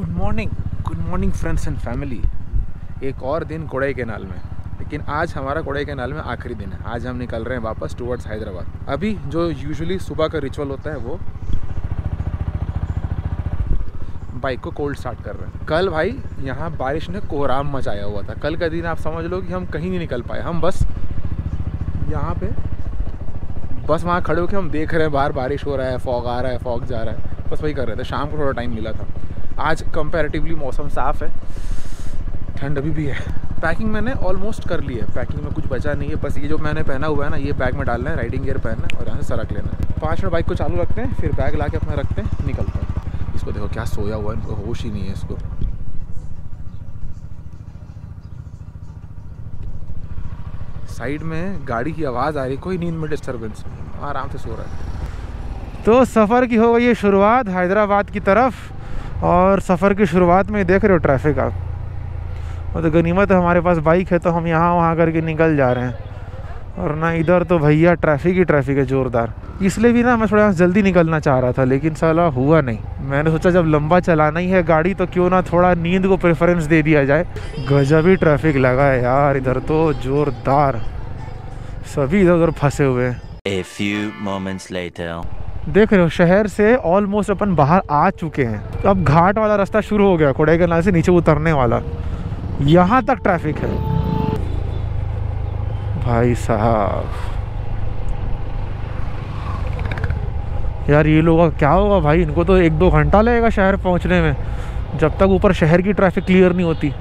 Good morning friends and family. एक और दिन कोडाईकनाल में, लेकिन आज हमारा कोडाईकनाल में आखिरी दिन है। आज हम निकल रहे हैं वापस टुवर्ड्स हैदराबाद। अभी जो यूजुअली सुबह का रिचुअल होता है वो बाइक को कोल्ड स्टार्ट कर रहे हैं। कल भाई यहाँ बारिश ने कोहराम मचाया हुआ था। कल का दिन आप समझ लो कि हम कहीं नहीं निकल पाए। हम बस यहाँ पे बस वहाँ खड़े होकर हम देख रहे हैं बाहर बारिश हो रहा है, फॉग आ रहा है, फॉग जा रहा है, बस वही कर रहे थे। शाम को थोड़ा टाइम मिला था। आज कंपैरेटिवली मौसम साफ़ है, ठंड अभी भी है। पैकिंग मैंने ऑलमोस्ट कर ली है, पैकिंग में कुछ बचा नहीं है। बस ये जो मैंने पहना हुआ है ना, ये बैग में डालना है, राइडिंग गियर पहनना है और यहाँ से सरक लेना है। 5 मिनट बाइक को चालू रखते हैं, फिर बैग ला के अपना रखते हैं, निकलते हैं। इसको देखो क्या सोया हुआ है, इनको होश ही नहीं है इसको। साइड में गाड़ी की आवाज़ आ रही, कोई नींद में डिस्टर्बेंस नहीं, आराम से सो रहा है। तो सफ़र की हो गई है शुरुआत हैदराबाद की तरफ। और सफ़र की शुरुआत में देख रहे हो ट्रैफिक आप, और तो गनीमत है हमारे पास बाइक है, तो हम यहाँ वहाँ करके निकल जा रहे हैं। और ना इधर तो भैया ट्रैफिक ही ट्रैफिक है ज़ोरदार। इसलिए भी ना मैं थोड़ा जल्दी निकलना चाह रहा था, लेकिन साला हुआ नहीं। मैंने सोचा जब लंबा चलाना ही है गाड़ी तो क्यों ना थोड़ा नींद को प्रेफरेंस दे दिया जाए। गजब ही ट्रैफिक लगा है यार इधर तो ज़ोरदार, सभी इधर उधर फंसे हुए हैं। A few moments later. देख रहे हो शहर से ऑलमोस्ट अपन बाहर आ चुके हैं। तो अब घाट वाला रास्ता शुरू हो गया, कोडाईकनाल से नीचे उतरने वाला, यहाँ तक ट्रैफिक है भाई साहब। यार ये लोगों का क्या होगा भाई, इनको तो 1-2 घंटा लगेगा शहर पहुँचने में, जब तक ऊपर शहर की ट्रैफिक क्लियर नहीं होती।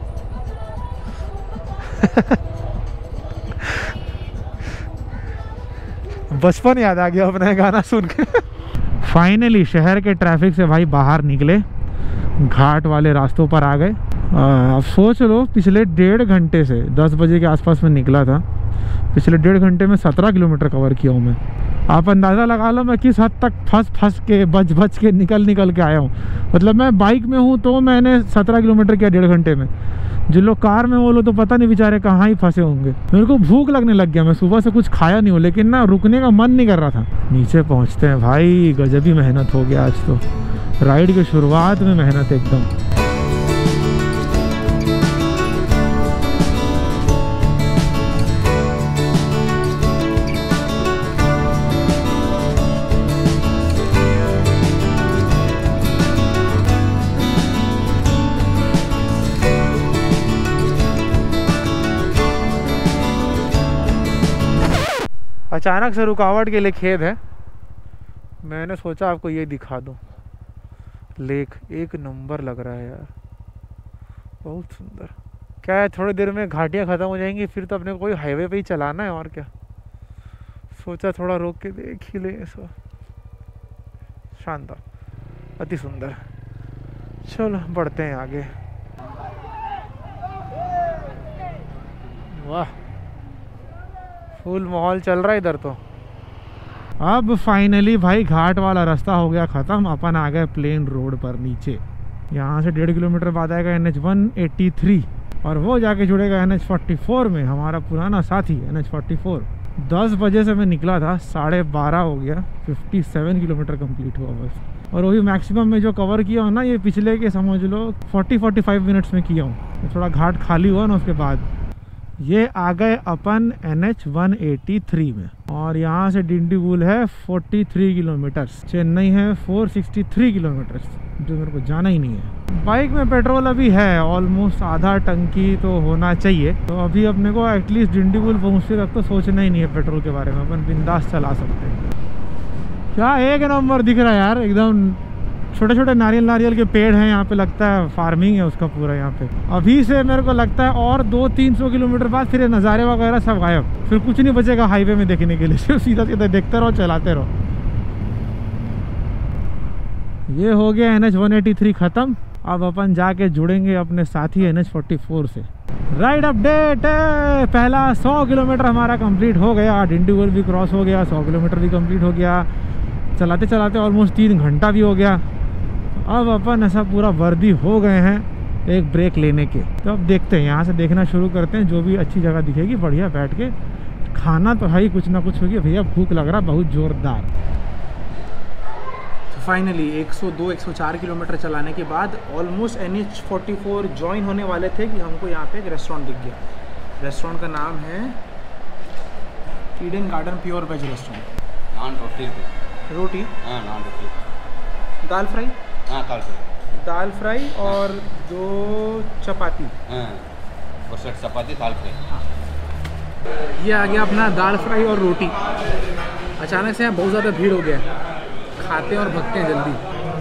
बचपन याद आ गया अपना गाना सुन के। फाइनली शहर के ट्रैफिक से भाई बाहर निकले, घाट वाले रास्तों पर आ गए। अब सोच लो पिछले 1.5 घंटे से 10 बजे के आसपास में निकला था, पिछले 1.5 घंटे में 17 किलोमीटर कवर किया हूँ मैं। आप अंदाज़ा लगा लो मैं किस हद तक फंस के बच के निकल के आया हूँ। मतलब मैं बाइक में हूँ तो मैंने 17 किलोमीटर किया 1.5 घंटे में। जिन लोग कार में वो लोग तो पता नहीं बेचारे कहाँ ही फंसे होंगे। मेरे को भूख लगने लग गया, मैं सुबह से कुछ खाया नहीं हूँ, लेकिन ना रुकने का मन नहीं कर रहा था। नीचे पहुँचते हैं भाई, गजब ही मेहनत हो गया आज तो। राइड की शुरुआत में मेहनत एकदम। अचानक से रुकावट के लिए खेद है, मैंने सोचा आपको ये दिखा दूं। लेक एक नंबर लग रहा है यार, बहुत सुंदर। क्या है थोड़ी देर में घाटियाँ ख़त्म हो जाएंगी, फिर तो अपने को कोई हाईवे पे ही चलाना है और क्या। सोचा थोड़ा रोक के देख ही ले। सो शानदार, अति सुंदर। चलो बढ़ते हैं आगे। वाह, फुल माहौल चल रहा है इधर तो। अब फाइनली भाई घाट वाला रास्ता हो गया ख़त्म, अपन आ गए प्लेन रोड पर नीचे। यहाँ से 1.5 किलोमीटर बाद आएगा NH 183 और वो जाके जुड़ेगा NH 44 में, हमारा पुराना साथी NH 44। 10 बजे से मैं निकला था, 12:30 हो गया, 57 किलोमीटर कंप्लीट हुआ बस। और वही मैक्सिमम में जो कवर किया हूँ ना, ये पिछले के समझ लो 40-45 मिनट्स में किया हूँ। थोड़ा घाट खाली हुआ ना, उसके बाद ये आ गए अपन NH 183 में। और यहाँ से डिंडीगुल है 43 किलोमीटर्स, चेन्नई है 463 किलोमीटर्स, जो मेरे को जाना ही नहीं है। बाइक में पेट्रोल अभी है ऑलमोस्ट आधा टंकी तो होना चाहिए, तो अभी अपने को एटलीस्ट डिंडीगुल पहुँचते तक तो सोचना ही नहीं है पेट्रोल के बारे में, अपन बिंदास चला सकते हैं। क्या एक नंबर दिख रहा है यार एकदम। छोटे छोटे नारियल के पेड़ हैं यहाँ पे, लगता है फार्मिंग है उसका पूरा यहाँ पे। अभी से मेरे को लगता है और 200-300 किलोमीटर बाद फिर नज़ारे वगैरह सब गायब, फिर कुछ नहीं बचेगा हाईवे में देखने के लिए, सिर्फ सीधा सीधा देखते रहो, चलाते रहो। ये हो गया NH 183 ख़त्म। अब अपन जाके जुड़ेंगे अपने साथी NH 44 से। राइड अपडेट, पहला 100 किलोमीटर हमारा कंप्लीट हो गया, डिंडीगुल भी क्रॉस हो गया, 100 किलोमीटर भी कंप्लीट हो गया। चलाते चलाते ऑलमोस्ट 3 घंटा भी हो गया। अब अपन ऐसा पूरा वर्दी हो गए हैं एक ब्रेक लेने के। तो अब देखते हैं, यहाँ से देखना शुरू करते हैं, जो भी अच्छी जगह दिखेगी बढ़िया बैठ के खाना तो है ही, कुछ ना कुछ होगी। भैया भूख लग रहा बहुत ज़ोरदार। फाइनली 102-104 किलोमीटर चलाने के बाद ऑलमोस्ट NH44 ज्वाइन होने वाले थे कि हमको यहाँ पे एक रेस्टोरेंट दिख गया। रेस्टोरेंट का नाम है Eden garden pure veg restaurant. Naan रोटी रोटी, हाँ नान रोटी, दाल फ्राई, हाँ दाल फ्राई और 2 चपाती, हाँ और सेट चपाती दाल फ्राई। ये आ गया अपना दाल फ्राई और रोटी। अचानक से यहाँ बहुत ज़्यादा भीड़ हो गया है, खाते हैं और भगते हैं जल्दी।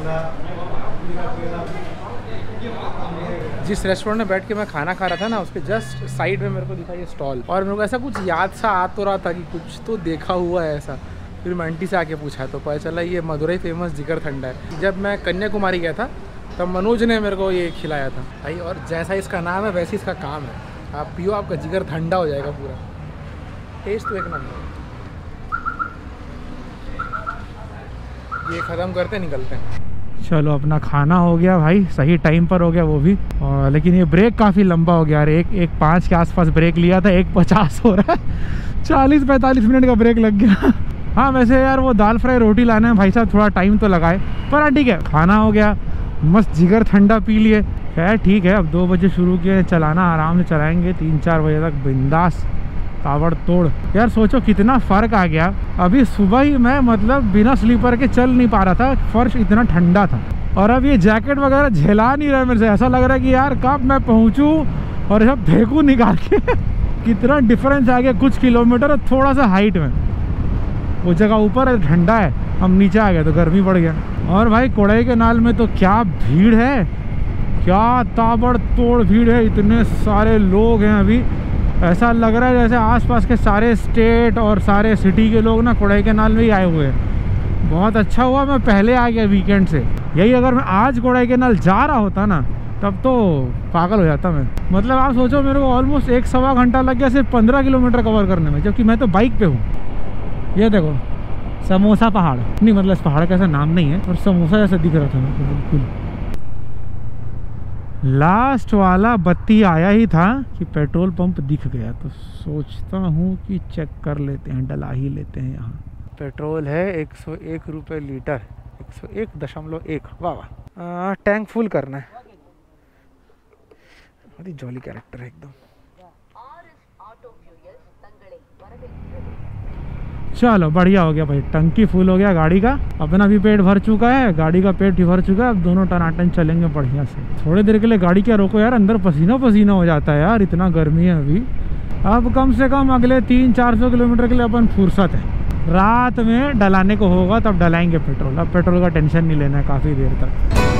जिस रेस्टोरेंट में बैठ के मैं खाना खा रहा था ना, उसके जस्ट साइड में मेरे को दिखा ये स्टॉल, और मेरे को ऐसा कुछ याद सा आ तो रहा था कि कुछ तो देखा हुआ है ऐसा। फिर मैं आंटी से आके पूछा तो पता चला ये मदुरई फेमस जिगर ठंडा है। जब मैं कन्याकुमारी गया था तब मनोज ने मेरे को ये खिलाया था भाई, और जैसा इसका नाम है वैसे इसका काम है। आप पियो, आपका जिगर ठंडा हो जाएगा पूरा। टेस्ट तो एक नंबर। ये ख़त्म करते निकलते हैं। चलो अपना खाना हो गया भाई, सही टाइम पर हो गया वो भी। और लेकिन ये ब्रेक काफ़ी लंबा हो गया यार। एक 5 के आसपास ब्रेक लिया था, 1:50 हो रहा है, 40-45 मिनट का ब्रेक लग गया। हाँ वैसे यार वो दाल फ्राई रोटी लाना है भाई साहब, थोड़ा टाइम तो लगाए, पर ठीक है। खाना हो गया, मस्त जिगर ठंडा पी लिए। खैर ठीक है, अब 2 बजे शुरू किए चलाना, आराम से चलाएंगे 3-4 बजे तक बिंदास ताबड़ तोड़। यार सोचो कितना फ़र्क आ गया। अभी सुबह ही मैं मतलब बिना स्लीपर के चल नहीं पा रहा था, फर्श इतना ठंडा था, और अब ये जैकेट वगैरह झेला नहीं रहा मेरे से। ऐसा लग रहा है कि यार कब मैं पहुंचूं और सब फेंकूं निकाल के। कितना डिफरेंस आ गया, कुछ किलोमीटर थोड़ा सा हाइट में। वो जगह ऊपर ठंडा है, हम नीचे आ गए तो गर्मी बढ़ गया। और भाई कोडाईकनाल में तो क्या भीड़ है, क्या ताबड़ तोड़ भीड़ है, इतने सारे लोग हैं। अभी ऐसा लग रहा है जैसे आसपास के सारे स्टेट और सारे सिटी के लोग ना कोडाईकनाल में ही आए हुए हैं। बहुत अच्छा हुआ मैं पहले आ गया वीकेंड से। यही अगर मैं आज कोडाईकनाल जा रहा होता ना, तब तो पागल हो जाता मैं। मतलब आप सोचो मेरे को ऑलमोस्ट 1-1.25 घंटा लग गया सिर्फ 15 किलोमीटर कवर करने में, जबकि मैं तो बाइक पे हूँ। ये देखो समोसा पहाड़, नहीं मतलब इस पहाड़ का ऐसा नाम नहीं है, और समोसा जैसा दिख रहा था मेरे को बिल्कुल। लास्ट वाला बत्ती आया ही था कि पेट्रोल पंप दिख गया, तो सोचता हूँ कि चेक कर लेते हैं, डला ही लेते हैं। यहाँ पेट्रोल है 101 रुपये लीटर, 101.1। वाह वाह। टैंक फुल करना है। बहुत ही जॉली कैरेक्टर है एकदम। चलो बढ़िया हो गया भाई, टंकी फुल हो गया गाड़ी का। अपना भी पेट भर चुका है, गाड़ी का पेट भी भर चुका है। अब दोनों टनाटन चलेंगे बढ़िया से। थोड़ी देर के लिए गाड़ी क्या रोको यार, अंदर पसीना पसीना हो जाता है यार, इतना गर्मी है अभी। अब कम से कम अगले 300-400 किलोमीटर के लिए अपन फुर्सत है। रात में डलाने को होगा तब डलाएंगे पेट्रोल। अब पेट्रोल का टेंशन नहीं लेना है काफ़ी देर तक।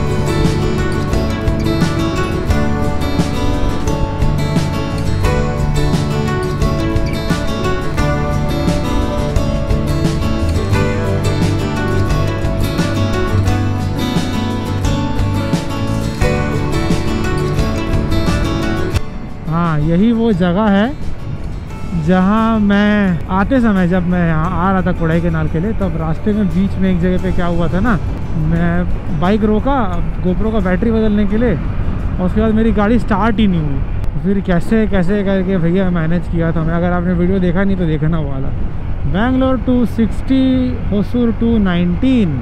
हाँ यही वो जगह है जहाँ मैं आते समय, जब मैं यहाँ आ रहा था कोडाईकनाल के लिए, तब रास्ते में बीच में एक जगह पे क्या हुआ था ना, मैं बाइक रोका गोप्रो का बैटरी बदलने के लिए, और उसके बाद मेरी गाड़ी स्टार्ट ही नहीं हुई। फिर कैसे कैसे करके भैया मैनेज किया था मैं। अगर आपने वीडियो देखा नहीं तो देखना वाला। Bangalore to 60, Hosur to 19।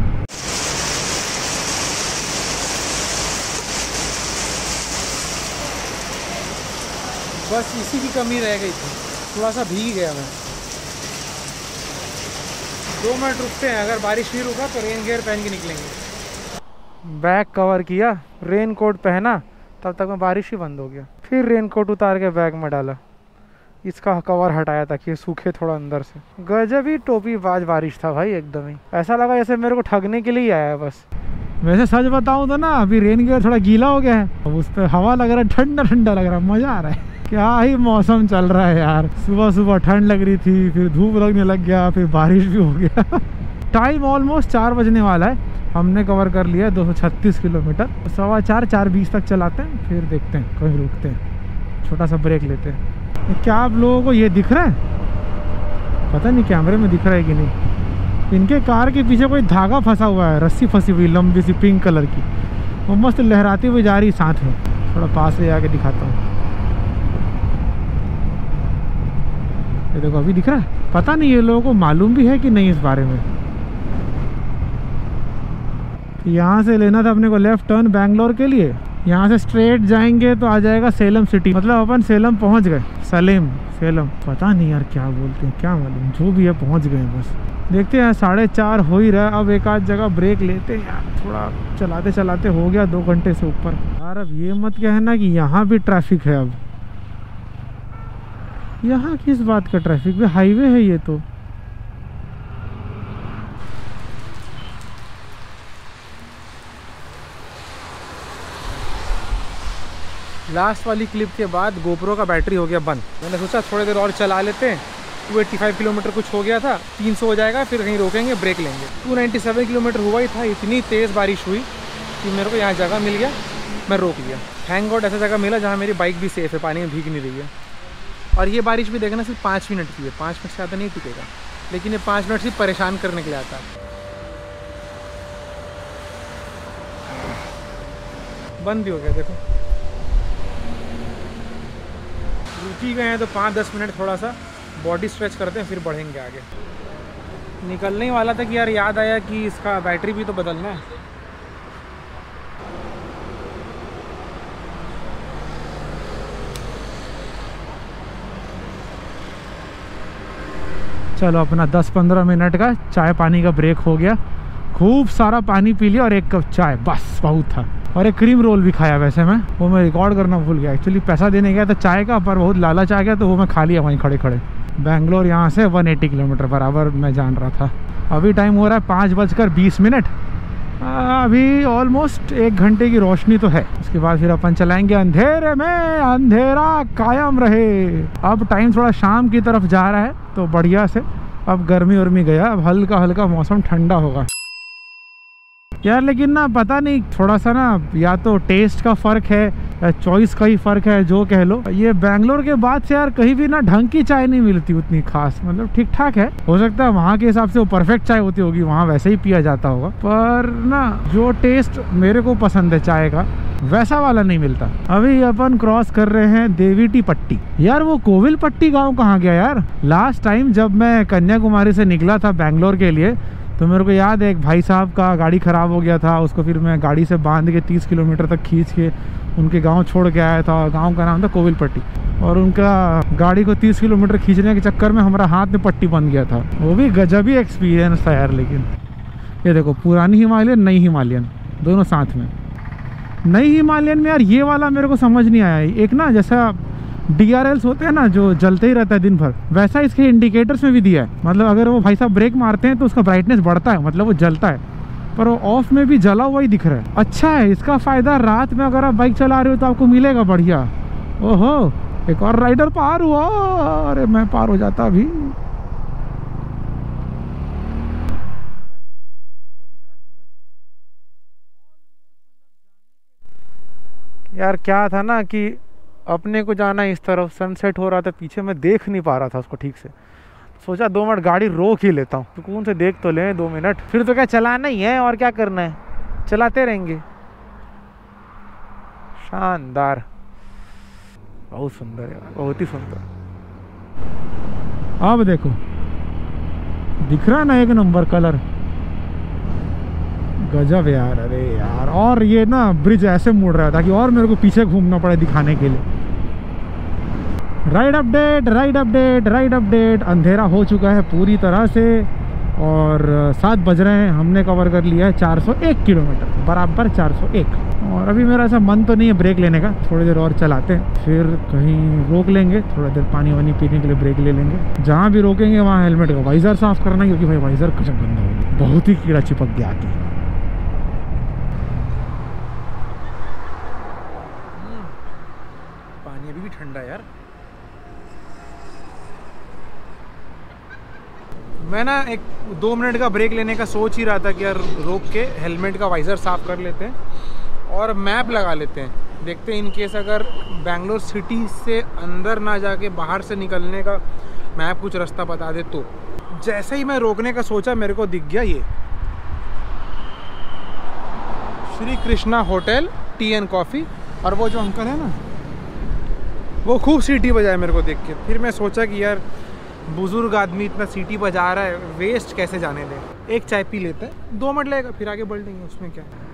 बस इसी की कमी रह गई थी, थोड़ा सा भीग गया मैं। 2 मिनट रुकते हैं, अगर बारिश नहीं रुका तो रेन गियर पहन के निकलेंगे। बैग कवर किया, रेन कोट पहना, तब तक में बारिश ही बंद हो गया। फिर रेन कोट उतार के बैग में डाला, इसका कवर हटाया ताकि सूखे थोड़ा अंदर से। गजब ही टोपी बाज बारिश था भाई, एकदम ही ऐसा लगा जैसे मेरे को ठगने के लिए ही आया है बस। वैसे सच बताऊँ तो ना, अभी रेन गियर थोड़ा गीला हो गया है, अब उस पर हवा लग रहा है, ठंडा ठंडा लग रहा है, मज़ा आ रहा है। क्या ही मौसम चल रहा है यार। सुबह सुबह ठंड लग रही थी, फिर धूप लगने लग गया, फिर बारिश भी हो गया। टाइम ऑलमोस्ट 4 बजने वाला है। हमने कवर कर लिया 236 किलोमीटर। 4:15-4:20 तक चलाते हैं, फिर देखते हैं कहीं रुकते हैं, छोटा सा ब्रेक लेते हैं। क्या आप लोगों को ये दिख रहा है? पता नहीं कैमरे में दिख रहा है कि नहीं। इनके कार के पीछे कोई धागा फंसा हुआ है, रस्सी फंसी हुई लंबी सी पिंक कलर की, वो मस्त लहराती हुई जा रही साथ में। थोड़ा पास ले जाके दिखाता हूँ। ये देखो अभी दिख रहा है। पता नहीं ये लोगों को मालूम भी है कि नहीं इस बारे में। यहाँ से लेना था अपने को लेफ्ट टर्न बैंगलोर के लिए। यहाँ से स्ट्रेट जाएंगे तो आ जाएगा सेलम सिटी, मतलब अपन सेलम पहुँच गए। सेलम पता नहीं यार क्या बोलते हैं, क्या मालूम, जो भी है पहुँच गए बस। देखते हैं 4:30 हो ही रहा है। अब एक आध जगह ब्रेक लेते हैं यार, थोड़ा चलाते चलाते हो गया 2 घंटे से ऊपर यार। अब ये मत कहना कि यहाँ भी ट्रैफिक है। अब यहाँ किस बात का ट्रैफिक है, हाईवे है ये तो। लास्ट वाली क्लिप के बाद गोप्रो का बैटरी हो गया बंद। मैंने सोचा थोड़ी देर और चला लेते हैं। 285 किलोमीटर कुछ हो गया था, 300 हो जाएगा, फिर कहीं रोकेंगे, ब्रेक लेंगे। 297 किलोमीटर हुआ ही था, इतनी तेज़ बारिश हुई कि मेरे को यहाँ जगह मिल गया, मैं रोक लिया। थैंक गॉड ऐसा जगह मिला जहाँ मेरी बाइक भी सेफ़ है, पानी में भीग नहीं रही है। और ये बारिश भी देखना सिर्फ 5 मिनट की है, 5 मिनट से ज़्यादा नहीं टिकेगा, लेकिन ये 5 मिनट सिर्फ परेशान करने के लिए आता है। बंद भी हो गया देखो। रुकी गए हैं तो 5-10 मिनट थोड़ा सा बॉडी स्ट्रेच करते हैं, फिर बढ़ेंगे आगे। निकलने ही वाला था कि यार याद आया कि इसका बैटरी भी तो बदलना है। चलो अपना 10-15 मिनट का चाय पानी का ब्रेक हो गया। खूब सारा पानी पी लिया और 1 कप चाय, बस बहुत था। और एक क्रीम रोल भी खाया, वैसे वो मैं रिकॉर्ड करना भूल गया। एक्चुअली पैसा देने गया था चाय का, पर बहुत लालच आ गया तो वो मैं खा लिया वहीं खड़े खड़े। बैंगलोर यहाँ से 180 किलोमीटर बराबर मैं जान रहा था। अभी टाइम हो रहा है 5:20। अभी ऑलमोस्ट 1 घंटे की रोशनी तो है। उसके बाद फिर अपन चलाएंगे अंधेरे में, अंधेरा कायम रहे। अब टाइम थोड़ा शाम की तरफ जा रहा है तो बढ़िया से अब गर्मी उर्मी गया, अब हल्का हल्का मौसम ठंडा होगा यार। लेकिन ना पता नहीं, थोड़ा सा ना या तो टेस्ट का फ़र्क है या चॉइस का ही फ़र्क है, जो कह लो। ये बैंगलोर के बाद से यार कहीं भी ना ढंग की चाय नहीं मिलती उतनी खास, मतलब ठीक ठाक है। हो सकता है वहाँ के हिसाब से वो परफेक्ट चाय होती होगी, वहाँ वैसे ही पिया जाता होगा, पर ना जो टेस्ट मेरे को पसंद है चाय का वैसा वाला नहीं मिलता। अभी अपन क्रॉस कर रहे हैं देवीटी पट्टी। यार वो कोविल पट्टी गाँव कहाँ गया यार? लास्ट टाइम जब मैं कन्याकुमारी से निकला था बैंगलोर के लिए तो मेरे को याद है एक भाई साहब का गाड़ी ख़राब हो गया था, उसको फिर मैं गाड़ी से बांध के 30 किलोमीटर तक खींच के उनके गांव छोड़ के आया था। गांव का नाम था कोविल पट्टी, और उनका गाड़ी को 30 किलोमीटर खींचने के चक्कर में हमारा हाथ में पट्टी बन गया था। वो भी गजब ही एक्सपीरियंस था यार। लेकिन ये देखो, पुरानी हिमालयन नई हिमालयन दोनों साथ में। नई हिमालयन में यार ये वाला मेरे को समझ नहीं आया। एक ना जैसा DRLs होते हैं ना जो जलते ही रहता है दिन भर, वैसा इसके इंडिकेटर्स में भी दिया है। मतलब अगर वो भाई साहब ब्रेक मारते हैं तो उसका ब्राइटनेस बढ़ता है, मतलब वो जलता है, पर वो ऑफ में भी जला हुआ ही दिख रहा है। अच्छा है, इसका फ़ायदा रात में अगर आप बाइक चला रहे हो तो आपको मिलेगा बढ़िया। ओहो, एक और राइडर पार हुआ। अरे मैं पार हो जाता अभी। यार क्या था ना कि अपने को जाना इस तरफ, सनसेट हो रहा था पीछे, मैं देख नहीं पा रहा था उसको ठीक से। सोचा 2 मिनट गाड़ी रोक ही लेता हूँ, सुकून से देख तो लें 2 मिनट। फिर तो क्या चलाना ही है, और क्या करना है, चलाते रहेंगे। शानदार, बहुत सुंदर है, बहुत ही सुंदर। अब देखो दिख रहा ना 1 नंबर कलर, गजब यार। अरे यार, और ये ना ब्रिज ऐसे मुड़ रहा था कि और मेरे को पीछे घूमना पड़े दिखाने के लिए। Ride update. अंधेरा हो चुका है पूरी तरह से और 7 बज रहे हैं। हमने कवर कर लिया है 401 किलोमीटर, बराबर 401। और अभी मेरा ऐसा मन तो नहीं है ब्रेक लेने का, थोड़ी देर और चलाते हैं, फिर कहीं रोक लेंगे, थोड़ा देर पानी वानी पीने के लिए ब्रेक ले लेंगे। जहाँ भी रोकेंगे वहाँ हेलमेट का वाइज़र साफ़ करना, क्योंकि भाई वाइज़र कुछ गंदा हो गया, बहुत ही कीड़ा चिपक गया आके। पानी अभी भी ठंडा यार। मैं ना 1-2 मिनट का ब्रेक लेने का सोच ही रहा था कि यार रोक के हेलमेट का वाइज़र साफ़ कर लेते हैं और मैप लगा लेते हैं, देखते हैं इन केस अगर बैंगलोर सिटी से अंदर ना जाके बाहर से निकलने का मैप कुछ रास्ता बता दे तो। जैसे ही मैं रोकने का सोचा मेरे को दिख गया ये Shri Krishna hotel tea and coffee, और वो जो अंकल है ना वो खूब सीटी बजाए मेरे को देख के। फिर मैं सोचा कि यार बुजुर्ग आदमी इतना सीटी बजा रहा है, वेस्ट कैसे जाने दे। एक चाय पी लेते हैं, 2 मिनट लगेगा, फिर आगे बढ़ लेंगे, उसमें क्या है।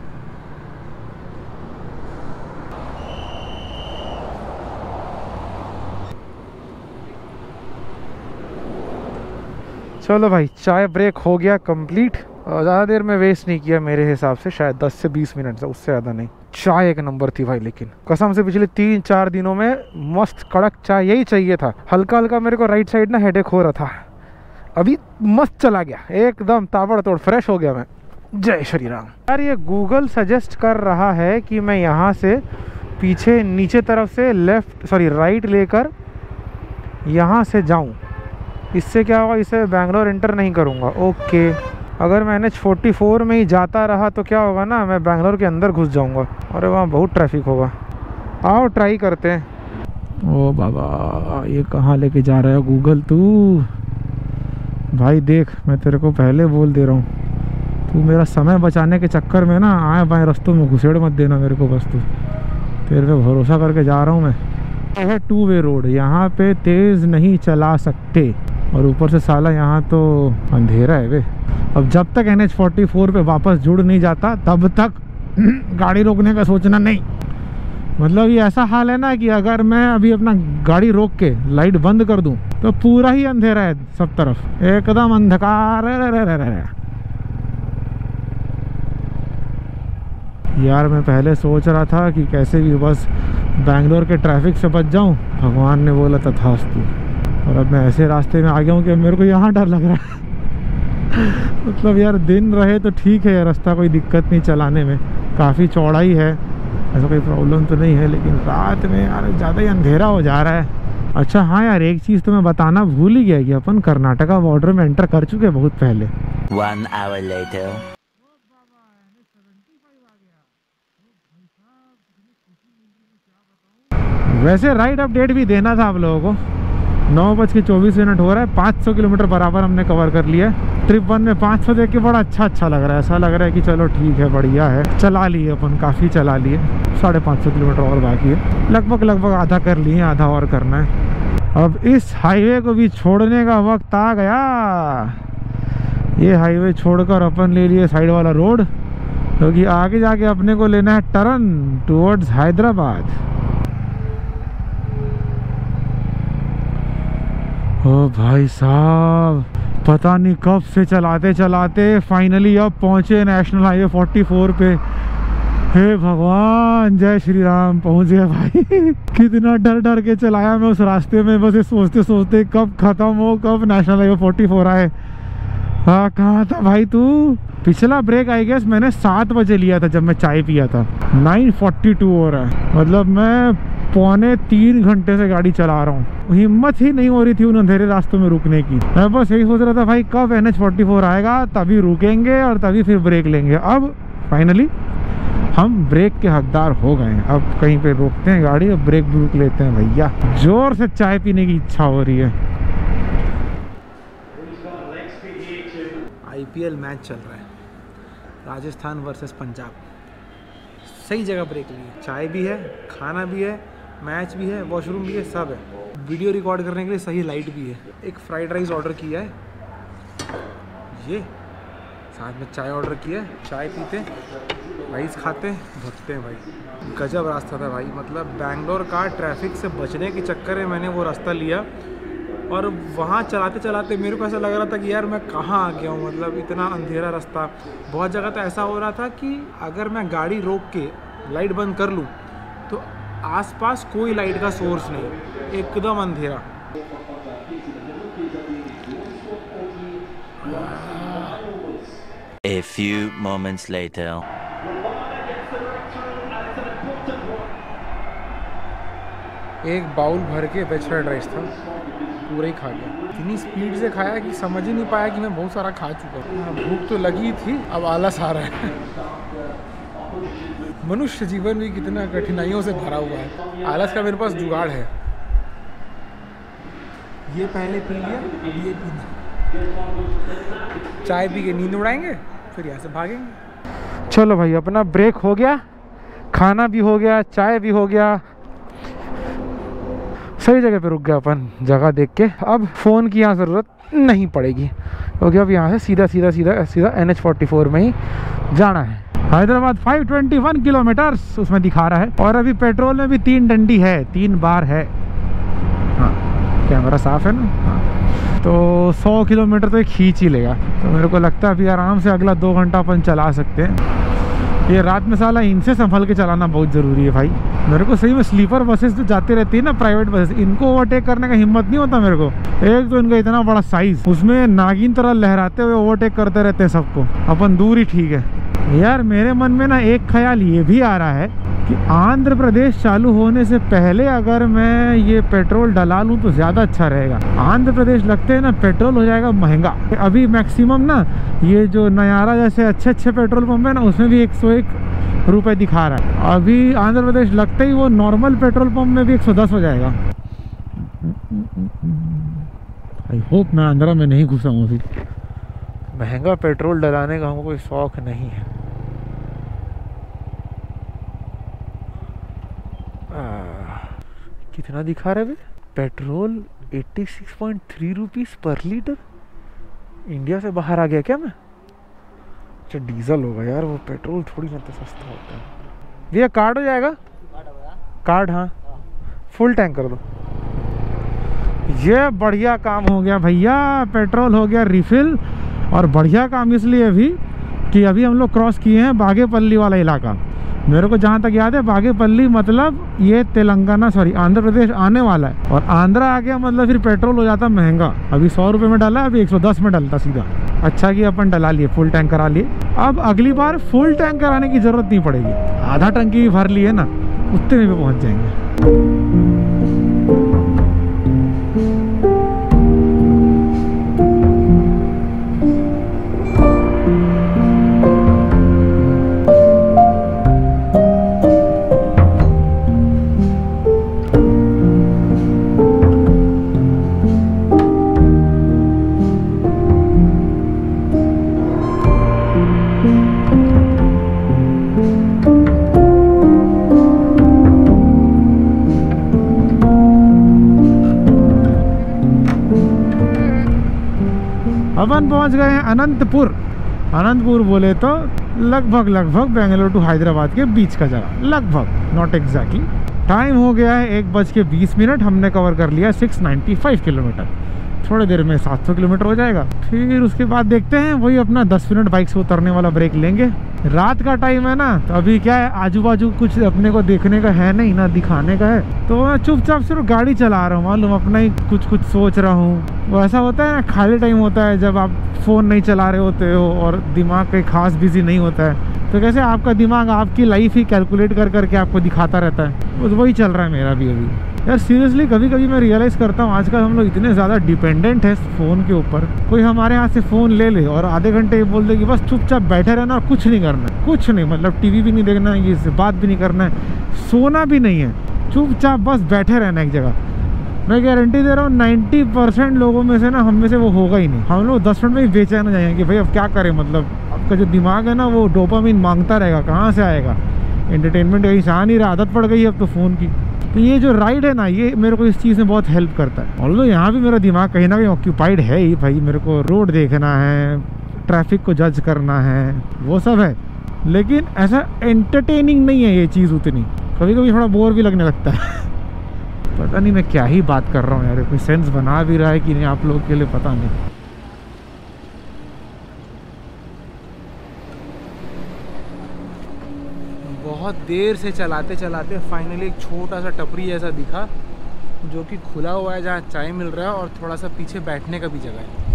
चलो भाई, चाय ब्रेक हो गया कंप्लीट। ज़्यादा देर में वेस्ट नहीं किया मेरे हिसाब से, शायद 10 से 20 मिनट से, उससे ज़्यादा नहीं। चाय एक नंबर थी भाई, लेकिन कसम से पिछले 3-4 दिनों में मस्त कड़क चाय यही चाहिए था। हल्का हल्का मेरे को राइट साइड ना हेडेक हो रहा था, अभी मस्त चला गया, एकदम ताबड़तोड़ फ्रेश हो गया मैं। जय श्री राम। यार ये गूगल सजेस्ट कर रहा है कि मैं यहाँ से पीछे नीचे तरफ से राइट लेकर यहाँ से जाऊँ। इससे क्या होगा, इसे बैंगलोर एंटर नहीं करूँगा। ओके, अगर मैं NH44 में ही जाता रहा तो क्या होगा ना, मैं बैंगलोर के अंदर घुस जाऊँगा। अरे वहाँ बहुत ट्रैफिक होगा। आओ ट्राई करते हैं। ओ बाबा, ये कहाँ लेके जा रहा है गूगल तू? भाई देख, मैं तेरे को पहले बोल दे रहा हूँ, तू मेरा समय बचाने के चक्कर में ना आए बाएँ रास्तों में घुसेड़ मत देना मेरे को, बस तू। तेरे पे भरोसा करके जा रहा हूँ मैं। यह है 2 वे रोड, यहाँ पे तेज़ नहीं चला सकते, और ऊपर से साला यहाँ तो अंधेरा है वे। अब जब तक NH44 पे वापस जुड़ नहीं जाता तब तक गाड़ी रोकने का सोचना नहीं। मतलब ये ऐसा हाल है ना कि अगर मैं अभी अपना गाड़ी रोक के लाइट बंद कर दूं तो पूरा ही अंधेरा है सब तरफ, एकदम अंधकार। यार मैं पहले सोच रहा था कि कैसे भी बस बैंगलोर के ट्रैफिक से बच जाऊं, भगवान ने बोला तथास्तु। और अब मैं ऐसे रास्ते में आ गया हूँ कि मेरे को यहाँ डर लग रहा है। मतलब यार दिन रहे तो ठीक है, रास्ता कोई दिक्कत नहीं चलाने में, काफ़ी चौड़ाई है, ऐसा कोई प्रॉब्लम तो नहीं है, लेकिन रात में यार ज़्यादा ही अंधेरा हो जा रहा है। अच्छा हाँ यार, एक चीज़ तो मैं बताना भूल ही गया कि अपन कर्नाटका बॉर्डर में एंटर कर चुके बहुत पहले। 1 hour later. वैसे राइड अपडेट भी देना था आप लोगों को। 9:24 हो रहा है, 500 किलोमीटर बराबर हमने कवर कर लिया है। ट्रिप 1 में 500 देख के बड़ा अच्छा लग रहा है। ऐसा लग रहा है कि चलो ठीक है, बढ़िया है, चला लिए अपन, काफ़ी चला लिए। 550 किलोमीटर और बाकी है, लगभग आधा कर लिए, आधा और करना है। अब इस हाईवे को भी छोड़ने का वक्त आ गया। ये हाईवे छोड़कर अपन ले लिए साइड वाला रोड, क्योंकि आगे जाके अपने को लेना है टर्न टुवर्ड्स हैदराबाद। ओ भाई साहब, पता नहीं कब से चलाते चलाते फाइनली अब पहुंचे नेशनल हाईवे 44 पे। हे भगवान, जय श्री राम, पहुंच गए भाई। कितना डर के चलाया मैं उस रास्ते में, बस ये सोचते सोचते कब खत्म हो, कब नेशनल हाईवे 44 आए। हाँ, कहाँ था भाई तू? पिछला ब्रेक आई गेस मैंने 7 बजे लिया था जब मैं चाय पिया था। 9:42 हो रहा है, मतलब मैं 2.25 घंटे से गाड़ी चला रहा हूँ। हिम्मत ही नहीं हो रही थी उन अंधेरे रास्तों में रुकने की। मैं बस यही सोच रहा था भाई कब NH44 आएगा, तभी रुकेंगे और तभी फिर ब्रेक लेंगे। अब फाइनली हम ब्रेक के हकदार हो गए हैं। अब कहीं पे रोकते हैं गाड़ी, अब ब्रेक ब्रूक लेते हैं भैया। जोर से चाय पीने की इच्छा हो रही है। IPL मैच चल रहा है, राजस्थान वर्सेस पंजाब। सही जगह ब्रेक ली है, चाय भी है, खाना भी है, मैच भी है, वॉशरूम भी है, सब है। वीडियो रिकॉर्ड करने के लिए सही लाइट भी है। एक फ्राइड राइस ऑर्डर किया है, ये साथ में चाय ऑर्डर किया है। चाय पीते, राइस खाते, भगते हैं भाई। गजब रास्ता था भाई, मतलब बैंगलोर का ट्रैफिक से बचने के चक्कर में मैंने वो रास्ता लिया, और वहाँ चलाते चलाते मेरे को ऐसा लग रहा था कि यार मैं कहाँ आ गया हूँ। मतलब इतना अंधेरा रास्ता, बहुत जगह तो ऐसा हो रहा था कि अगर मैं गाड़ी रोक के लाइट बंद कर लूँ तो आसपास कोई लाइट का सोर्स नहीं, एकदम अंधेरा। A few moments later. एक बाउल भर के वेज फ्राइड राइस था, पूरा ही खा गया। इतनी स्पीड से खाया कि समझ ही नहीं पाया कि मैं बहुत सारा खा चुका हूँ। भूख तो लगी थी, अब आलस आ रहा है। मनुष्य जीवन भी कितना कठिनाइयों से भरा हुआ है। आलस का मेरे पास जुगाड़ है, ये पहले पी लिया, ये पीना। चाय पी के नींद उड़ाएंगे, फिर यहाँ से भागेंगे। चलो भाई, अपना ब्रेक हो गया, खाना भी हो गया, चाय भी हो गया, सही जगह पे रुक गया अपन जगह देख के। अब फ़ोन की यहाँ ज़रूरत नहीं पड़ेगी क्योंकि अब यहाँ से सीधा सीधा सीधा सीधा NH44 में ही जाना है। हैदराबाद 521 किलोमीटर्स उसमें दिखा रहा है और अभी पेट्रोल में भी 3 डंडी है, 3 बार है। हाँ कैमरा साफ है ना। हाँ तो 100 किलोमीटर तो एक खींच ही लेगा। तो मेरे को लगता है अभी आराम से अगला 2 घंटा अपन चला सकते हैं। ये रात में साला इनसे संभल के चलाना बहुत ज़रूरी है भाई। मेरे को सही में स्लीपर बसेस जो जाती रहती है ना, प्राइवेट बसेस, इनको ओवरटेक करने का हिम्मत नहीं होता मेरे को। एक तो इनका इतना बड़ा साइज, उसमें नागिन तरह लहराते हुए ओवरटेक करते रहते हैं सबको। अपन दूर ही ठीक है यार। मेरे मन में ना एक ख्याल ये भी आ रहा है कि आंध्र प्रदेश चालू होने से पहले अगर मैं ये पेट्रोल डला लूँ तो ज़्यादा अच्छा रहेगा। आंध्र प्रदेश लगते हैं ना पेट्रोल हो जाएगा महंगा। अभी मैक्सिमम ना ये जो नयारा जैसे अच्छे अच्छे पेट्रोल पंप है ना, उसमें भी 101 रुपये दिखा रहा है। अभी आंध्र प्रदेश लगते ही वो नॉर्मल पेट्रोल पंप में भी 110 हो जाएगा। आई होप मैं आंध्रा में नहीं घुसा हूँ अभी। महंगा पेट्रोल डलाने का हमको कोई शौक नहीं है। कितना दिखा रहा है भाई? Petrol 86.3 rupees per litre. India से बाहर आ गया क्या मैं? अच्छा डीजल होगा यार, वो पेट्रोल थोड़ी ना तो सस्ता होता है। भैया कार्ड हो जाएगा? कार्ड हाँ, फुल टैंक कर दो। ये बढ़िया काम हो गया भैया, पेट्रोल हो गया रिफिल। और बढ़िया काम इसलिए भी कि अभी हम लोग क्रॉस किए हैं बागेपल्ली वाला इलाका। मेरे को जहाँ तक याद है बागेपल्ली मतलब ये तेलंगाना सॉरी आंध्र प्रदेश आने वाला है, और आंध्रा आ गया मतलब फिर पेट्रोल हो जाता महंगा। अभी 100 रुपये में डाला, अभी 110 में डालता सीधा। अच्छा कि अपन डला लिए, फुल टैंक करा लिए। अब अगली बार फुल टैंक कराने की ज़रूरत नहीं पड़ेगी। आधा टंकी भी भर लिए ना, उतने में भी पहुँच जाएंगे। अपन पहुंच गए हैं अनंतपुर। अनंतपुर बोले तो लगभग बेंगलोर टू हैदराबाद के बीच का जगह, लगभग, नॉट एग्जैक्टली। टाइम हो गया है 1:20। हमने कवर कर लिया 695 किलोमीटर। थोड़ी देर में 700 किलोमीटर हो जाएगा। फिर उसके बाद देखते हैं, वही अपना 10 मिनट बाइक से उतरने वाला ब्रेक लेंगे। रात का टाइम है ना, तो अभी क्या है आजू बाजू कुछ अपने को देखने का है नहीं ना दिखाने का है, तो मैं चुपचाप सिर्फ गाड़ी चला रहा हूँ, मालूम अपना ही कुछ सोच रहा हूँ। वो ऐसा होता है ना, खाली टाइम होता है जब आप फ़ोन नहीं चला रहे होते हो और दिमाग कहीं खास बिजी नहीं होता है, तो कैसे आपका दिमाग आपकी लाइफ ही कैलकुलेट कर करके आपको दिखाता रहता है। वही चल रहा है मेरा भी अभी। यार सीरियसली कभी कभी मैं रियलाइज़ करता हूँ आजकल हम लोग इतने ज़्यादा डिपेंडेंट हैं फ़ोन के ऊपर। कोई हमारे यहाँ से फ़ोन ले ले और आधे घंटे बोल दे कि बस चुपचाप बैठे रहना और कुछ नहीं करना है, कुछ नहीं, मतलब टीवी भी नहीं देखना है, ये बात भी नहीं करना है, सोना भी नहीं है, चुपचाप बस बैठे रहना एक जगह। मैं गारंटी दे रहा हूँ 90% लोगों में से ना, हम में से वो होगा ही नहीं। हम लोग 10 मिनट में ही बेचैन हो जाएंगे कि भाई अब क्या करें, मतलब आपका जो दिमाग है ना वो डोपामिन मांगता रहेगा, कहाँ से आएगा, एंटरटेनमेंट कहीं से आ नहीं रहा, आदत पड़ गई है अब तो फ़ोन की। तो ये जो राइड है ना, ये मेरे को इस चीज़ में बहुत हेल्प करता है। ऑल्दो यहाँ भी मेरा दिमाग कहीं ना कहीं ऑक्यूपाइड है ही भाई, मेरे को रोड देखना है, ट्रैफिक को जज करना है, वो सब है, लेकिन ऐसा एंटरटेनिंग नहीं है ये चीज़ उतनी। कभी कभी थोड़ा बोर भी लगने लगता है। पता नहीं मैं क्या ही बात कर रहा हूँ यार, कोई सेंस बना भी रहा है कि नहीं आप लोगों के लिए पता नहीं। बहुत देर से चलाते चलाते फाइनली एक छोटा सा टपरी जैसा दिखा जो कि खुला हुआ है, जहाँ चाय मिल रहा है और थोड़ा सा पीछे बैठने का भी जगह है।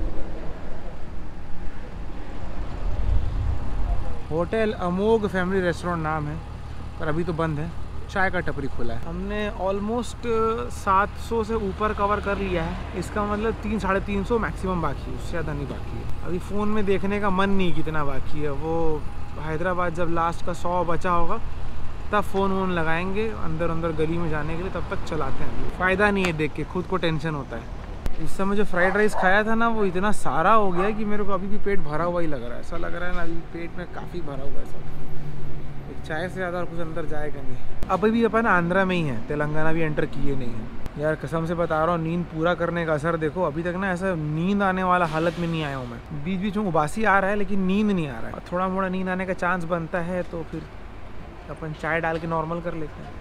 होटल अमोघ फैमिली रेस्टोरेंट नाम है, पर अभी तो बंद है। चाय का टपरी खुला है। हमने ऑलमोस्ट 700 से ऊपर कवर कर लिया है, इसका मतलब 300-350 मैक्सिमम बाकी है, उससे ज़्यादा नहीं बाकी है। अभी फ़ोन में देखने का मन नहीं कितना बाकी है। वो हैदराबाद जब लास्ट का 100 बचा होगा तब फ़ोन वोन लगाएंगे अंदर गली में जाने के लिए, तब तक चलाते हैं। फ़ायदा नहीं है देख के, खुद को टेंशन होता है। इस समय जो फ्राइड राइस खाया था ना, वो इतना सारा हो गया कि मेरे को अभी भी पेट भरा हुआ ही लग रहा है। ऐसा लग रहा है ना अभी पेट में काफ़ी भरा हुआ है सब। एक चाय से ज़्यादा कुछ अंदर जाएगा नहीं। अभी भी अपन आंध्रा में ही है, तेलंगाना भी एंटर किए नहीं है। यार कसम से बता रहा हूँ, नींद पूरा करने का असर देखो। अभी तक ना ऐसा नींद आने वाला हालत में नहीं आया हूँ मैं। बीच बीच में उबासी आ रहा है लेकिन नींद नहीं आ रहा है। थोड़ा मोड़ा नींद आने का चांस बनता है तो फिर अपन चाय डाल के नॉर्मल कर लेते हैं।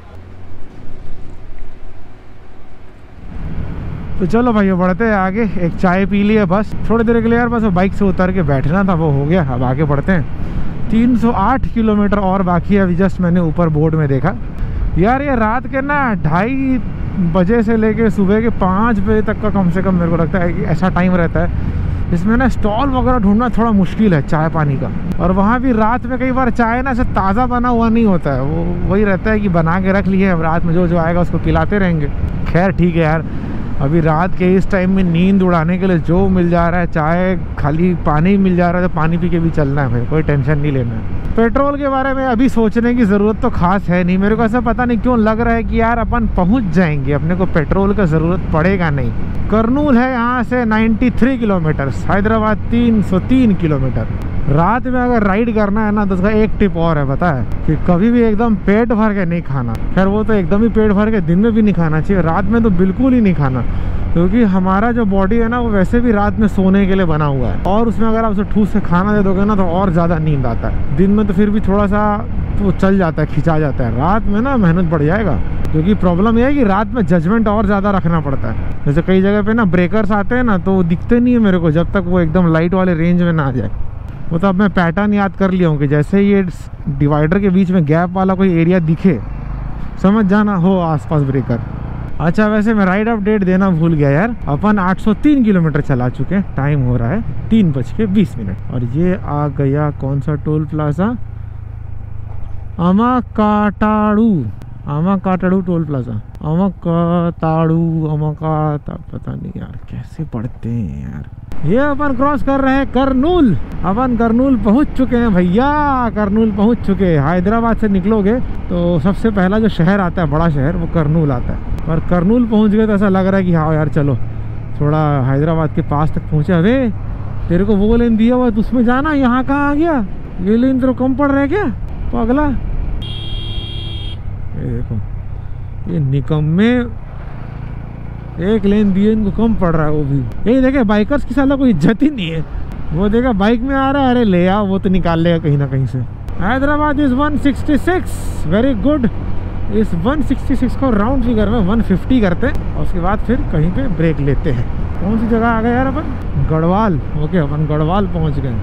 तो चलो भाई बढ़ते हैं आगे। एक चाय पी लिया बस थोड़ी देर के लिए यार, बस बाइक से उतर के बैठना था, वो हो गया। अब आगे बढ़ते हैं। 308 किलोमीटर और बाकी है। अभी जस्ट मैंने ऊपर बोर्ड में देखा यार, ये रात के ना 2:30 बजे से लेके सुबह के 5 बजे तक का कम से कम मेरे को लगता है कि ऐसा टाइम रहता है। इसमें ना स्टॉल वगैरह ढूंढना थोड़ा मुश्किल है चाय पानी का। और वहाँ भी रात में कई बार चाय ना ऐसे ताज़ा बना हुआ नहीं होता है, वो वही रहता है कि बना के रख लिए, अब रात में जो आएगा उसको पिलाते रहेंगे। खैर ठीक है यार, अभी रात के इस टाइम में नींद उड़ाने के लिए जो मिल जा रहा है, चाय खाली पानी मिल जा रहा है तो पानी पी के भी चलना है भाई, कोई टेंशन नहीं लेना है। पेट्रोल के बारे में अभी सोचने की ज़रूरत तो खास है नहीं। मेरे को ऐसा पता नहीं क्यों लग रहा है कि यार अपन पहुंच जाएंगे, अपने को पेट्रोल का ज़रूरत पड़ेगा नहीं। कर्नूल है यहाँ से 93 किलोमीटर, हैदराबाद 303 किलोमीटर। रात में अगर राइड करना है ना तो उसका एक टिप और है, पता है कि कभी भी एकदम पेट भर के नहीं खाना। खैर वो तो एकदम ही पेट भर के दिन में भी नहीं खाना चाहिए, रात में तो बिल्कुल ही नहीं खाना, क्योंकि हमारा जो बॉडी है ना वो वैसे भी रात में सोने के लिए बना हुआ है। और उसमें अगर आप उसे ठूस से खाना दे दोगे ना तो और ज़्यादा नींद आता है। दिन में तो फिर भी थोड़ा सा तो चल जाता है, खिंचा जाता है, रात में ना मेहनत बढ़ जाएगा। क्योंकि प्रॉब्लम यह है कि रात में जजमेंट और ज़्यादा रखना पड़ता है। जैसे कई जगह पे ना ब्रेकर्स आते हैं ना तो वो दिखते नहीं है मेरे को जब तक वो एकदम लाइट वाले रेंज में ना आ जाए। वो तो अब मैं पैटर्न याद कर लिया हूँ कि जैसे ये डिवाइडर के बीच में गैप वाला कोई एरिया दिखे, समझ जाना हो आसपास ब्रेकर। अच्छा वैसे मैं राइड अपडेट देना भूल गया यार, अपन 803 किलोमीटर चला चुके हैं। टाइम हो रहा है 3:20। और ये आ गया कौन सा toll plaza, Amakathadu toll plaza, पता नहीं यार कैसे पढ़ते हैं यार। ये अपन क्रॉस कर रहे हैं कर्नूल। अपन कर्नूल पहुंच चुके हैं भैया, कर्नूल पहुंच चुके हैं। हैदराबाद से निकलोगे तो सबसे पहला जो शहर आता है, बड़ा शहर, वो कर्नूल आता है। और कर्नूल पहुंच गए तो ऐसा लग रहा है कि हाँ यार चलो थोड़ा हैदराबाद के पास तक पहुंचे। अबे तेरे को वो लेन दिया हुआ है, उसमें जाना, यहाँ कहाँ आ गया? ये लेन तेरे कम पड़ रहा है क्या पगला? ये देखो ये निकम्मे, एक लेन दिए इनको कम पड़ रहा है। वो भी यही देखे बाइकर्स की साला कोई इज्जत ही नहीं है। वो देखा बाइक में आ रहा है, अरे ले आओ, वो तो निकाल लेगा कहीं ना कहीं से। Hyderabad is 166, very good. इस 166 को राउंड फिगर में 150 करते हैं और उसके बाद फिर कहीं पे ब्रेक लेते हैं। कौन सी जगह आ गए यार अपन? गढ़वाल। ओके अपन गढ़वाल पहुंच गए।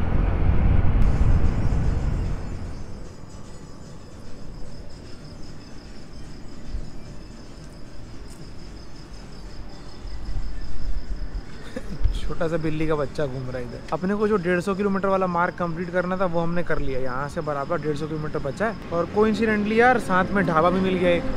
छोटा सा बिल्ली का बच्चा घूम रहा है इधर। अपने को जो 150 किलोमीटर वाला मार्क कंप्लीट करना था वो हमने कर लिया। यहाँ से बराबर 150 किलोमीटर बचा है। और कोइंसिडेंटली यार साथ में ढाबा भी मिल गया एक,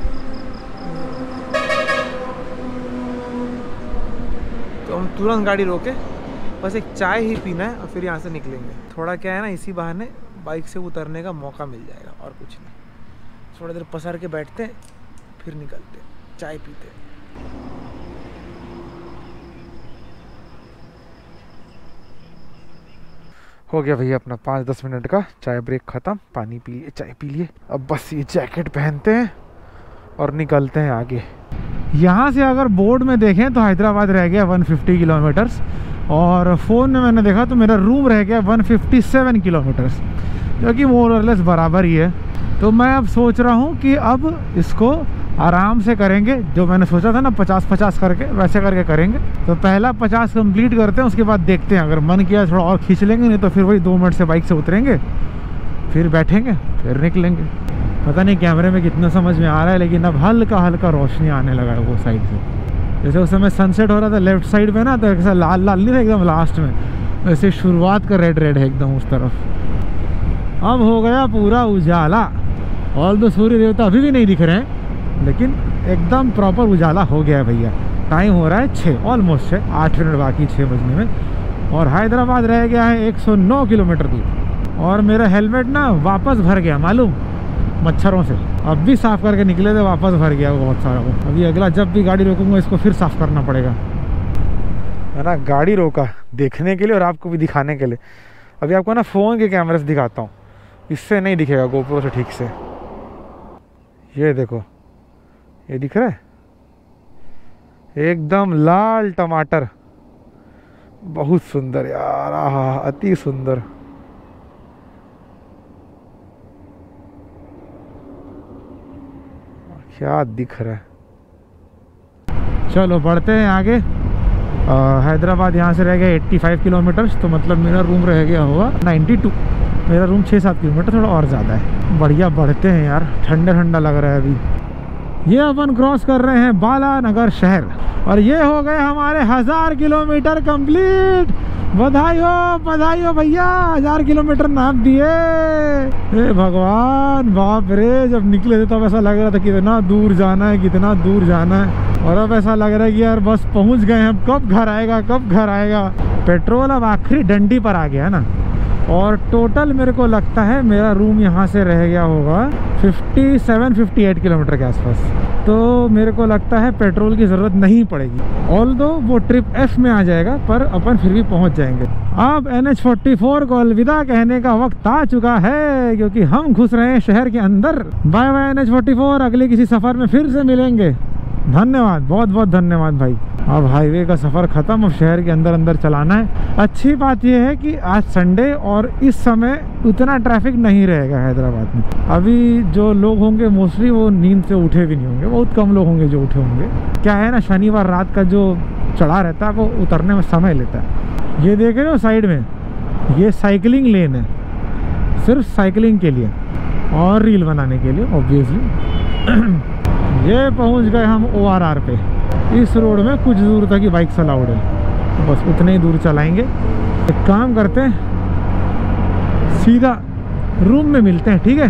तो हम तुरंत गाड़ी रोके, बस एक चाय ही पीना है और फिर यहाँ से निकलेंगे। थोड़ा क्या है ना, इसी बहाने बाइक से उतरने का मौका मिल जाएगा और कुछ नहीं। थोड़ी देर पसर के बैठते फिर निकलते, चाय पीते। हो गया भैया अपना 5-10 मिनट का चाय ब्रेक ख़त्म। पानी पी लिए, चाय पी लिए। अब बस ये जैकेट पहनते हैं और निकलते हैं आगे। यहाँ से अगर बोर्ड में देखें तो हैदराबाद रह गया 150 किलोमीटर्स और फ़ोन में मैंने देखा तो मेरा रूम रह गया 157 किलोमीटर्स, जो कि मोर और लेस बराबर ही है। तो मैं अब सोच रहा हूँ कि अब इसको आराम से करेंगे, जो मैंने सोचा था ना 50-50 करके, वैसे करके करेंगे। तो पहला 50 कंप्लीट करते हैं, उसके बाद देखते हैं, अगर मन किया थोड़ा और खींच लेंगे, नहीं तो फिर वही 2 मिनट से बाइक से उतरेंगे, फिर बैठेंगे, फिर निकलेंगे। पता नहीं कैमरे में कितना समझ में आ रहा है, लेकिन अब हल्का हल्का रोशनी आने लगा है वो साइड से। जैसे उस समय सनसेट हो रहा था लेफ्ट साइड में ना, तो ऐसा लाल लाल नहीं था एकदम लास्ट में, वैसे शुरुआत का रेड रेड है एकदम उस तरफ। अब हो गया पूरा उजाला। ऑल दो सूर्य देवता अभी भी नहीं दिख रहे हैं, लेकिन एकदम प्रॉपर उजाला हो गया है भैया। टाइम हो रहा है 6, ऑलमोस्ट 6, 8 मिनट बाकी 6 बजने में। और हैदराबाद रह गया है 109 किलोमीटर दूर। और मेरा हेलमेट ना वापस भर गया, मालूम, मच्छरों से। अब भी साफ़ करके निकले थे, वापस भर गया वो बहुत सारा। वो अभी अगला जब भी गाड़ी रोकूंगा इसको फिर साफ़ करना पड़ेगा। है ना, गाड़ी रोका देखने के लिए और आपको भी दिखाने के लिए। अभी आपको ना फ़ोन के कैमरे से दिखाता हूँ, इससे नहीं दिखेगा गोप्रो से ठीक से। ये देखो, ये दिख रहा है, एकदम लाल टमाटर, बहुत सुंदर यार, आहा अति सुंदर। क्या दिख रहा है। चलो बढ़ते हैं आगे। हैदराबाद यहाँ से रह गया 85 किलोमीटर्स, तो मतलब मेरा रूम रह गया होगा 92। मेरा रूम 6-7 किलोमीटर थोड़ा और ज़्यादा है। बढ़िया बढ़ते हैं यार, ठंडा ठंडा लग रहा है अभी। ये अपन क्रॉस कर रहे हैं बालानगर शहर और ये हो गए हमारे 1000 किलोमीटर कंप्लीट। बधाई हो भैया, 1000 किलोमीटर नाप दिए। हे भगवान, बाप रे, जब निकले थे तब ऐसा लग रहा था कितना दूर जाना है, कितना दूर जाना है, और अब ऐसा लग रहा है कि यार बस पहुंच गए हैं, कब घर आएगा, कब घर आएगा। पेट्रोल अब आखिरी डंडी पर आ गया ना। और टोटल मेरे को लगता है मेरा रूम यहाँ से रह गया होगा 57-58 किलोमीटर के आसपास। तो मेरे को लगता है पेट्रोल की ज़रूरत नहीं पड़ेगी, ऑल्दो वो ट्रिप F में आ जाएगा, पर अपन फिर भी पहुँच जाएंगे। अब NH44 को अलविदा कहने का वक्त आ चुका है, क्योंकि हम घुस रहे हैं शहर के अंदर। बाय बाय NH44, अगले किसी सफ़र में फिर से मिलेंगे। धन्यवाद, बहुत बहुत धन्यवाद भाई। अब हाईवे का सफ़र ख़त्म, अब शहर के अंदर अंदर चलाना है। अच्छी बात यह है कि आज संडे और इस समय उतना ट्रैफिक नहीं रहेगा हैदराबाद में। अभी जो लोग होंगे मोस्टली वो नींद से उठे भी नहीं होंगे, बहुत कम लोग होंगे जो उठे होंगे। क्या है ना, शनिवार रात का जो चढ़ा रहता है वो उतरने में समय लेता है। ये देख रहे हो साइड में, ये साइकिलिंग लेन है, सिर्फ साइकिलिंग के लिए और रील बनाने के लिए ऑब्वियसली। ये पहुंच गए हम ORR पे। इस रोड में कुछ दूर तक ही बाइक्स अलाउड है, तो बस उतने ही दूर चलाएंगे। एक काम करते हैं, सीधा रूम में मिलते हैं, ठीक है।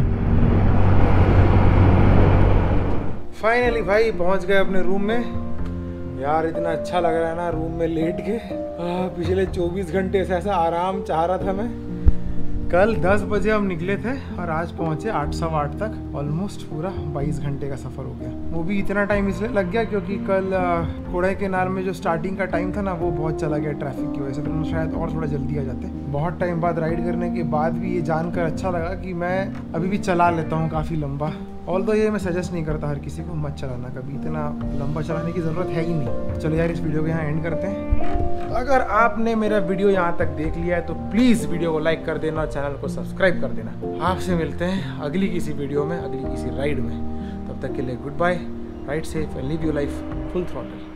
फाइनली भाई पहुंच गए अपने रूम में। यार इतना अच्छा लग रहा है ना रूम में लेट के। पिछले 24 घंटे से ऐसा आराम चाह रहा था मैं। कल 10 बजे हम निकले थे और आज पहुंचे 8 सवा 8 तक। ऑलमोस्ट पूरा 22 घंटे का सफ़र हो गया। वो भी इतना टाइम इसलिए लग गया क्योंकि कल कोडाईकनाल में जो स्टार्टिंग का टाइम था ना वो बहुत चला गया ट्रैफिक की वजह से, तो शायद और थोड़ा जल्दी आ जाते। बहुत टाइम बाद राइड करने के बाद भी ये जानकर अच्छा लगा कि मैं अभी भी चला लेता हूँ काफ़ी लंबा। ऑल्दो ये मैं सजेस्ट नहीं करता हर किसी को, मत चलाना कभी, इतना लंबा चलाने की ज़रूरत है ही नहीं। चलो यार इस वीडियो को यहाँ एंड करते हैं। अगर आपने मेरा वीडियो यहाँ तक देख लिया है तो प्लीज़ वीडियो को लाइक कर देना और चैनल को सब्सक्राइब कर देना। आपसे मिलते हैं अगली किसी वीडियो में, अगली किसी राइड में। तब तक के लिए goodbye, ride safe and live your life full throttle.